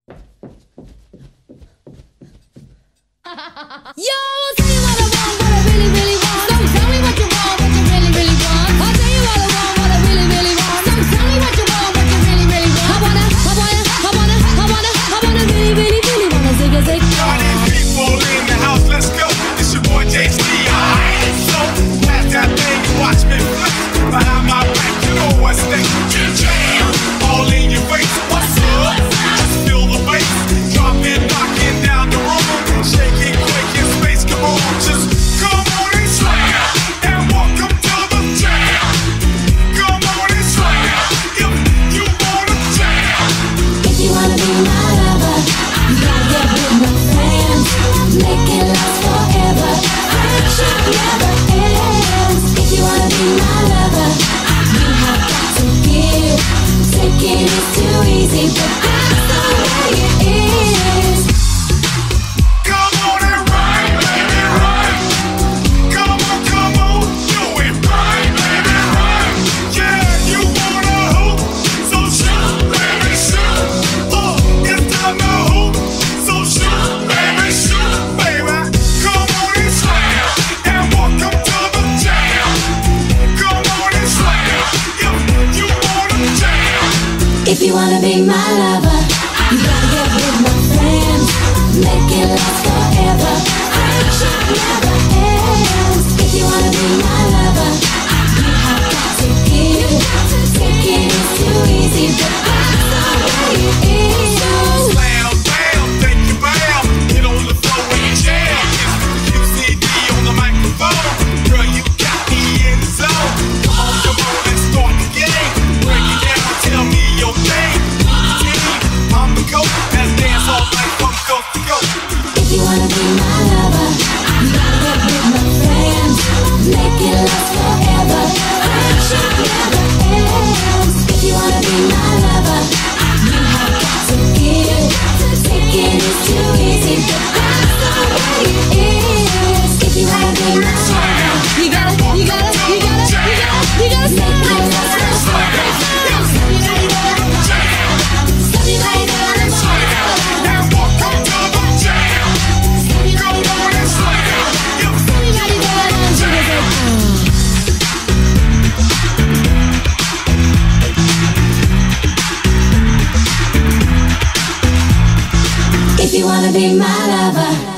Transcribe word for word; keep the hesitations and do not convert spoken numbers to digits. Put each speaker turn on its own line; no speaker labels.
Yo, I'll tell you what I want, what I really, really want. So tell me what you want, what you really, really want. I'll tell you what I want, what I really, really want. So tell me what you want, what you really, really want. I wanna, I wanna, I wanna, I wanna, I wanna really, really, really wanna zig a zig.
Party people in the house, let's go. It's your boy J C. Alright, so pass that thing and watch me flip. Behind my back, you know what's next. Jam, all in your face. What's up? Just feel the bass. Drop it, knocking down the room. Shake it quick in space, come on. Just come on and slam. And welcome to the jam. Come on and slam. If you wanna jam.
If you wanna be my lover, you gotta get with my friends. Make it last forever. Friendship never ends. If you wanna be my lover, you have got to give. Taking is too easy, but that's the way it is.
Come on and ride, baby, ride. Come on, come on, do it right, baby, right. Yeah, you wanna hoop, so shoot, baby, shoot. Oh, it's time to hoop, so shoot, baby, shoot, baby. Come on and slam, and welcome to the jam. Come on and slam, if you wanna jam.
If you wanna be my lover, you gotta get with my friends. Make it last forever. Friendship never ends. If you wanna be my lover, you have got to give. Taking is too easy, but that's the way it is.
Slam, bam, thank you, bam. Get on the floor and jam. It's U C D on the microphone. Girl, you got me in the zone. Come on, come on, let's start the game. Break it down, tell me your name. I'm the coach, let's dance all night from coast to coast.
If you wanna be my lover, you gotta get with my friends. Make it last forever. Friendship never ends. If you wanna be my lover, you have got to give. Taking is too easy, but that's the way it is. If you wanna be my lover, you gotta, you gotta, you gotta, you gotta, you gotta make it last forever. If you wanna be my lover,